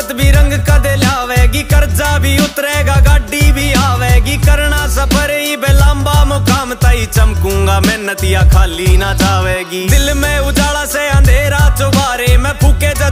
दौलत भी रंग कदे लावेगी, कर्जा भी उतरेगा, गाड़ी भी आवेगी। करना सफर ही बेलांबा मुकाम ताई, चमकूंगा मेहनतिया खाली ना जावेगी। दिल में उजाला से अंधेरा चुबारे, मैं फूके